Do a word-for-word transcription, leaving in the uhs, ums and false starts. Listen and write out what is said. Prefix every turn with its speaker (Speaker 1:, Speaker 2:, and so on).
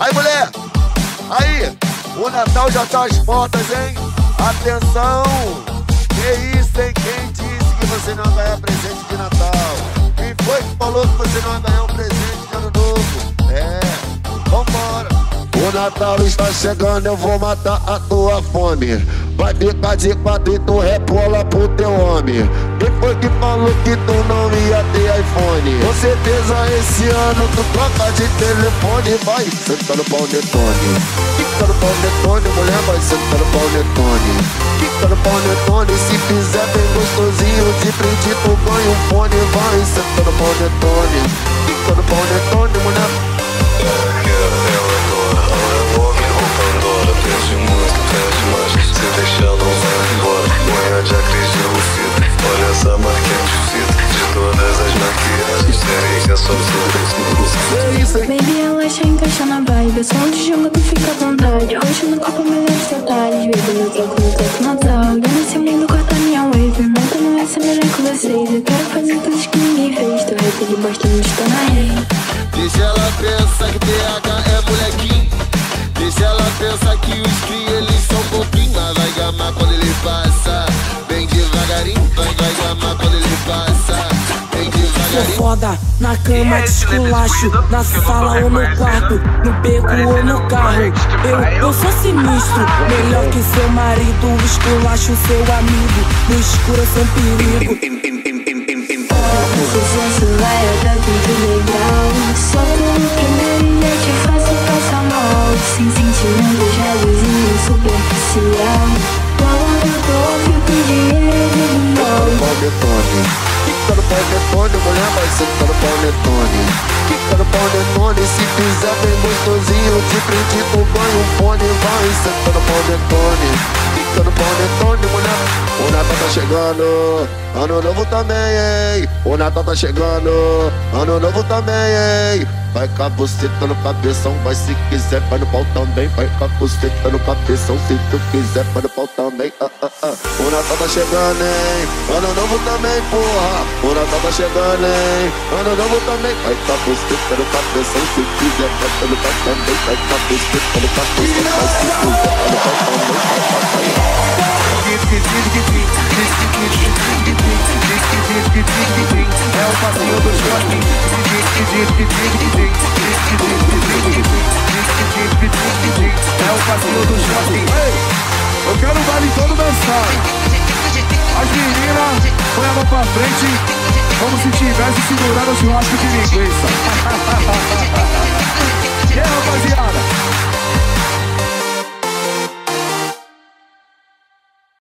Speaker 1: Aí, mulher, aí, o Natal já tá às portas, hein? Atenção! Que isso, hein? Quem disse que você não vai ganhar presente de Natal? Quem foi que falou que você não vai ganhar um presente de Ano Novo? É, vambora! O Natal está chegando, eu vou matar a tua fome. Vai ficar de quatro e tu rebola pro teu homem. Quem foi que falou que tu não ia ter iPhone? Com certeza esse ano tu troca de telefone. Vai sentar no pau netone, quica no pau netone, mulher vai sentar no pau netone, quica no pau netone. Se fizer bem gostosinho, de brinde tu ganha um fone. Vai sentar no pau netone, quica no pau netone, mulher.
Speaker 2: Ela quer ela adora, ela ouve com Pandora. Pede muito, pede mais, se deixar não vai embora. Manhã de acredito, olha essa marquinha de fita. De todas as maquiagens, terem que é só tudo.
Speaker 3: Baby, relaxa, encaixa na vibe. Eu sou um de jogo, tu fica à vontade. Roxo no copo, melhores detalhes. Baby, eu troco no toque Natal. Dando esse mundo, corta minha wave. Monta no essa melhor com vocês. Eu quero fazer coisas que ninguém fez. Tô rap de bastante, tô na rei.
Speaker 4: Deixa ela pensar que T H é molequinho. Deixa ela pensar que os cria eles são bobinhos. Mas vai gamar quando ele passa. Bem devagarinho, vai, vai gamar quando ele passa. Bem devagarinho.
Speaker 5: Sou foda, na cama de esculacho, na sala ou no quarto, no beco ou no carro. Eu, eu sou sinistro, melhor que seu marido. Esculacho seu amigo, no escuro eu sou um perigo.
Speaker 3: O sucesso vai até tudo legal. Só pelo primeiro dia te faço passar mal. Sem sentimentos, jaluzinho superficial. Logo eu tô, fico dinheiro de mal.
Speaker 1: Quica no pau netone, mulher vai sentar no pau netone, quica no pau netone. Se fizer bem gostosinho, de brinde tu ganha um fone. Vai sentar no pau netone, quica no pau netone, mulher. O Natal tá chegando, Ano Novo também, hein? O Natal tá chegando, Ano Novo também, hein? Vai com a buceta no cabeção, vai se quiser, vai no pau também. Vai com a buceta no cabeção, se tu quiser, vai no pau também. Ah, ah, ah. O Natal tá chegando, hein? Ano Novo também, porra. O Natal tá chegando, hein? Ano Novo também. Vai com a buceta no cabeção, se quiser, vai no pau também. Vai com a buceta no cabeção, vai se quiser, vai no pau também.
Speaker 6: É o passinho dos gostos. É o passinho dos gostos. Eu quero o baile todo dançar. As meninas põem a mão pra frente como se tivesse segurado o churrasco de linguiça.